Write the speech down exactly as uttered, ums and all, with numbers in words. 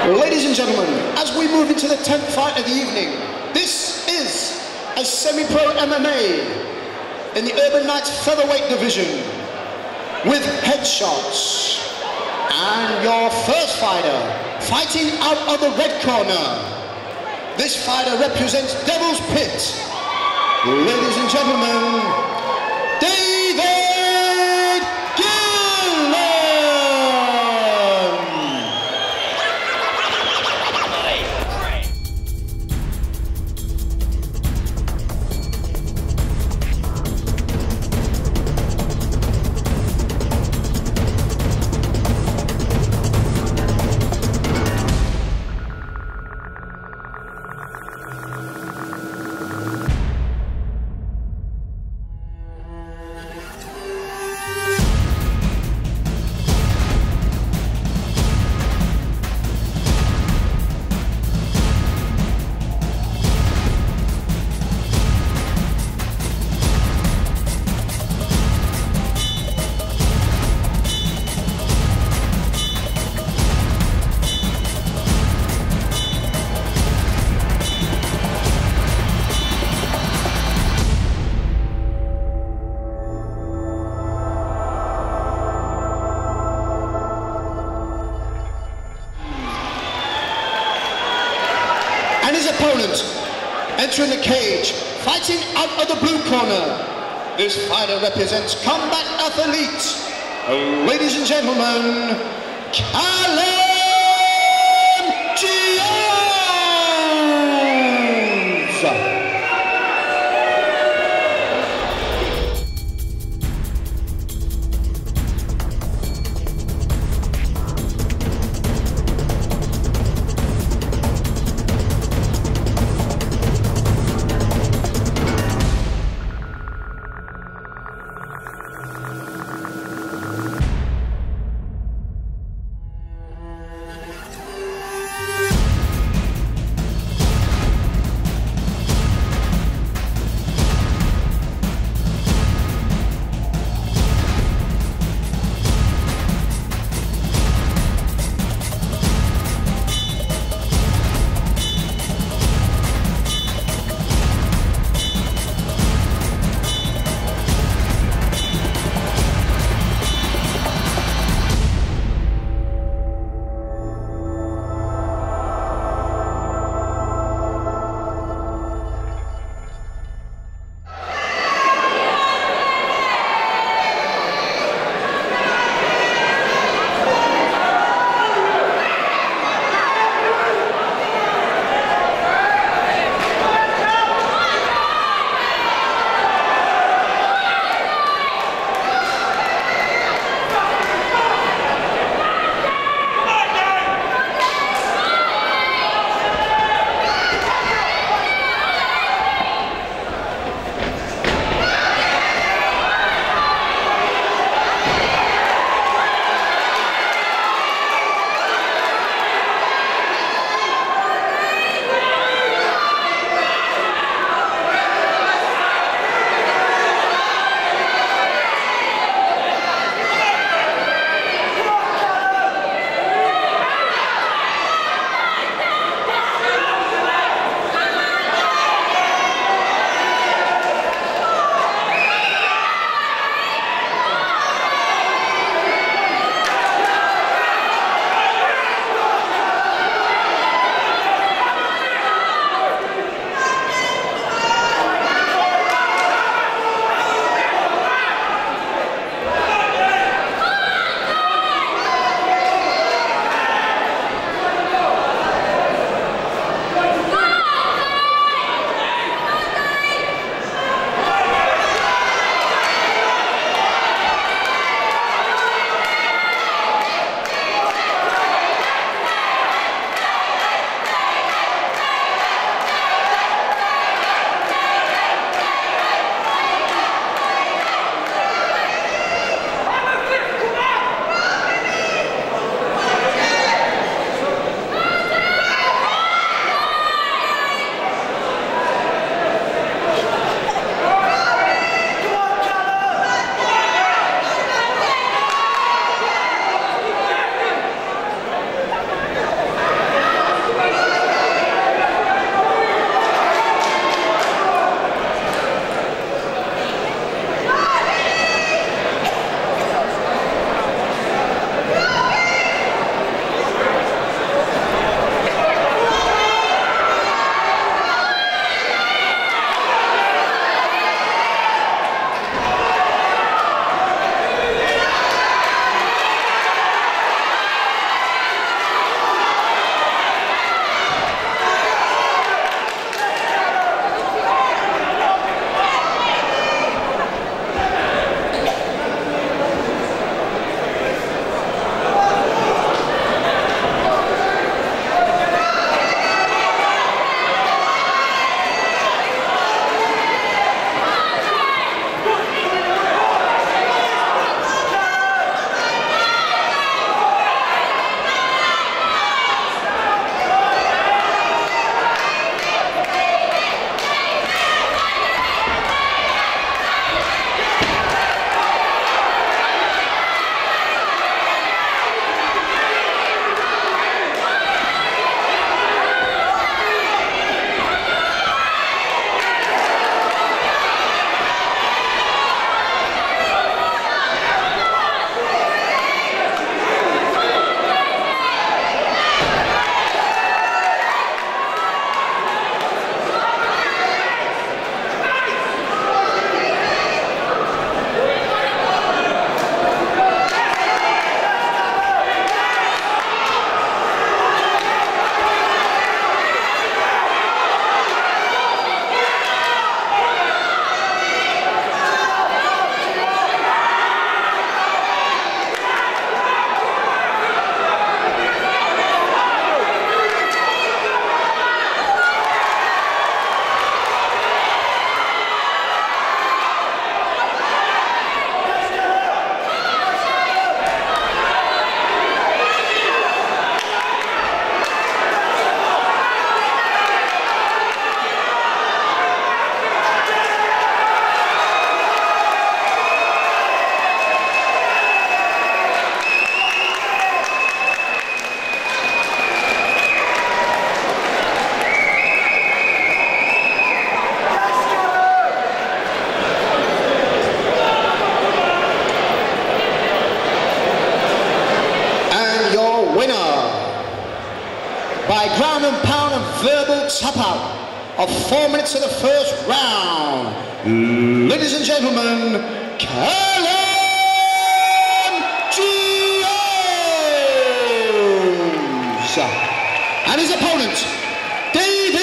Ladies and gentlemen, as we move into the tenth fight of the evening, this is a semi-pro M M A in the Urban Knights featherweight division with headshots. And your first fighter, fighting out of the red corner, this fighter represents Devil's Pit. Ladies and gentlemen, David Gillan! And his opponent, entering the cage, fighting out of the blue corner. This fighter represents combat athletes. Ladies and gentlemen, Callum! by ground and pound and verbal tap out of four minutes of the first round. Ladies and gentlemen, Callum and his opponent, David